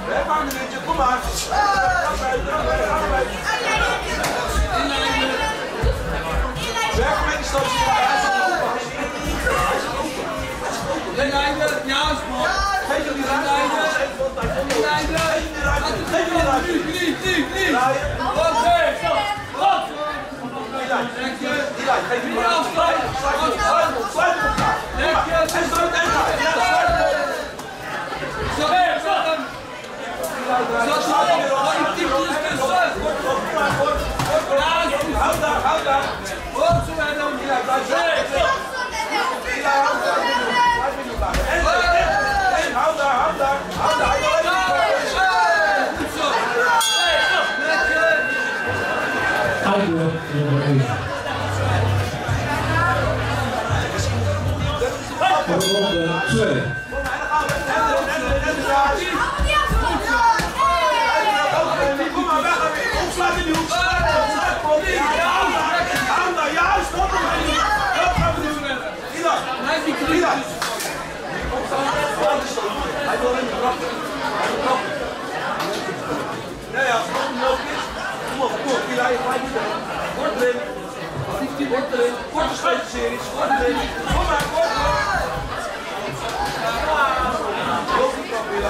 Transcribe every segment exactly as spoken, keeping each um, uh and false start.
Weg maar een minuutje, kom maar. Weg met die stootjes. Hij is open. Hij is open. Inleiden, ja, sport. Geef hem die ruimte. Inleiden. Geef hem die ruimte. Nu, nu, nu, nu. Draaien. Oké, stop. Stop. Die lijn, geef hem die ruimte. Sluit hem, sluit hem elkaar. En stoot en draai. Ja, sluit hem op. Zo, zet hem. Zo, sluit hem weer op. Houd daar, houd daar. Goed, zo en dan. Die lijn, blijf zo. Die lijn, houd daar. Blijf in elkaar. En houd daar, houd daar. Houd daar. Goed zo. Lekker. Einde nummer één. Voor ronde twee. Kom maar, weg ermee. Opsluit in die hoek. Hou daar, juist. Stop hem. Dat gaan we doen. Ida. Ida. Hij wil in de trap. Hij wil trappen. Nee, ja, als het nog nodig is. Kom op, kom op. Ida, je gelijk niet erin. Kort erin. Kort erin. Korte sluiterseries. Kort erin. Kom maar, kort erin. Heel goed trap, Ida.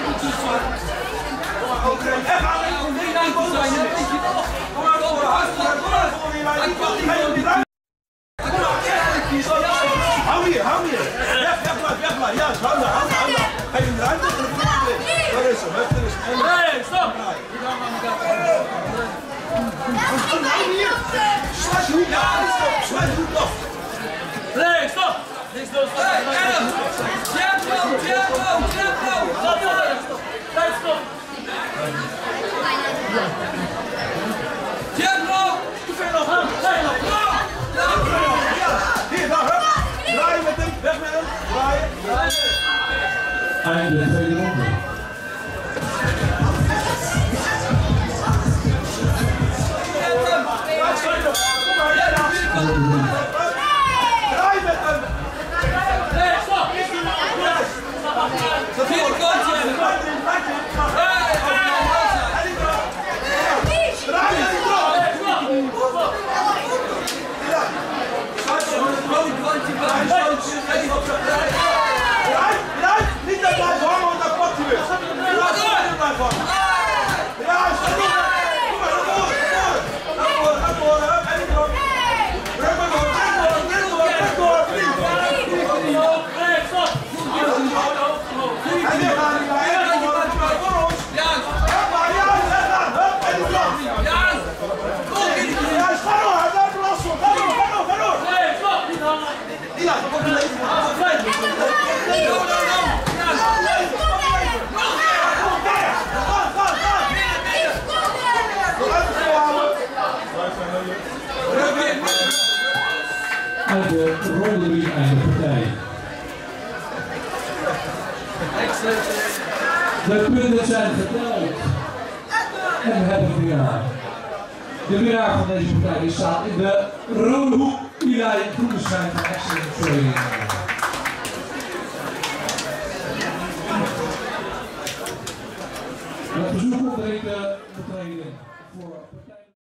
Kom maar, ook erin. En gaan we. Kom maar, kom maar, kom maar. Kom maar, kom maar. Geef hem die ruimte. Hou hier, hou hier. Weg, weg maar, weg maar. Juist, hou daar, hou daar, hou daar. Geef hem de ruimte en dan voet erin. Daar is hem, daar is hem. Nee, stop. Sluit je hoek af, sluit je hoek af. Nee, stop. Niks doen, stop. Tempo, tempo, tempo. Stop, stop. Tijd, stop. Tempo. Te ver nog, nee, nog. Hier, daar, hup. Draaien met hem, weg met hem. Draaien. Einde tweede ronde. Draai met hem. Nee, stop. Dat Vierde kantje. Draai erin, draai erin. En die trap. Draai en die trap. Ja. Sluit hem. Draai, draai. Niet daar blijven hangen, want dan pakt hij weer. Draai, niet blijven hangen. Ja, sta door. Kom maar, naar voren, naar voren. Naar voren, naar voren. En die trap. Breng maar door, breng door, breng door, breng door. Nee, stop. En weer gaan die lijn. En die trap. Voor ons. Juist. Hup maar, juist. En dan, hup. En die trap. Juist. Juist, ga door. Hij blijft last van. Ga door, ga door, ga door. Nee, stop. Ja, dat komt even. Einde ronde drie, einde partij. De punten zijn geteld. En we hebben een winnaar. De winnaar van deze partij die staat in de rode hoek. Eli Groenestein van Excellent Training. Het verzoek onderin de training voor partij.